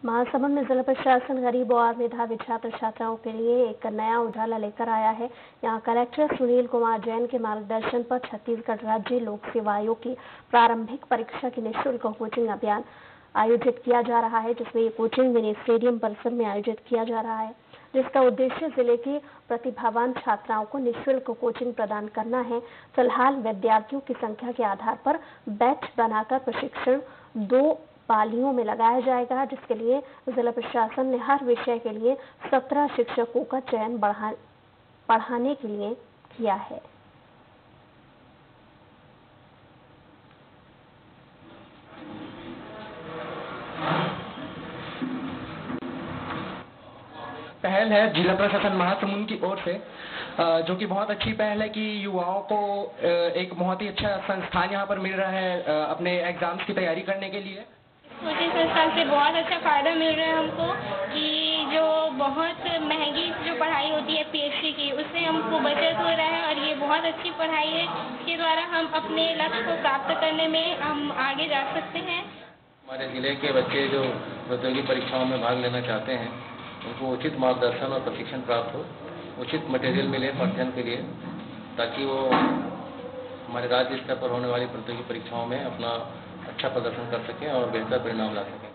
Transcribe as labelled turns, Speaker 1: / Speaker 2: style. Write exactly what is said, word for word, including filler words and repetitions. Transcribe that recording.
Speaker 1: महासमुंद में जिला प्रशासन गरीब और मेधावी छात्र छात्राओं के लिए एक नया उजाला लेकर आया है। यहां कलेक्टर सुनील कुमार जैन के मार्गदर्शन पर छत्तीसगढ़ राज्य लोक सेवा आयोग की प्रारंभिक परीक्षा की निःशुल्क कोचिंग अभियान आयोजित किया जा रहा है, जिसमें ये कोचिंग मिनी स्टेडियम परिसर में आयोजित किया जा रहा है, जिसका उद्देश्य जिले की प्रतिभावान छात्राओं को निःशुल्क कोचिंग प्रदान करना है। फिलहाल विद्यार्थियों की संख्या के आधार पर बैच बनाकर प्रशिक्षण दो पालियों में लगाया जाएगा, जिसके लिए जिला प्रशासन ने हर विषय के लिए सत्रह शिक्षकों का चयन बढ़ा पढ़ाने के लिए किया है।
Speaker 2: पहल है जिला प्रशासन महासमुंद की ओर से, जो कि बहुत अच्छी पहल है कि युवाओं को एक बहुत ही अच्छा संस्थान यहाँ पर मिल रहा है अपने एग्जाम्स की तैयारी करने के लिए।
Speaker 3: कोचिंग संस्थान से बहुत अच्छा फायदा मिल रहा है हमको कि जो बहुत महंगी जो पढ़ाई होती है पीएचडी की, उससे हमको बचत हो रहा है और ये बहुत अच्छी पढ़ाई है। इसके द्वारा हम अपने लक्ष्य को प्राप्त करने में हम आगे जा सकते हैं।
Speaker 4: हमारे जिले के बच्चे जो प्रतियोगी परीक्षाओं में भाग लेना चाहते हैं, उनको उचित मार्गदर्शन और प्रशिक्षण प्राप्त हो, उचित मटेरियल मिले अध्ययन के लिए, ताकि वो हमारे राज्य स्तर पर होने वाली प्रतियोगी परीक्षाओं में अपना अच्छा प्रदर्शन कर सकें और बेहतर परिणाम ला सकें।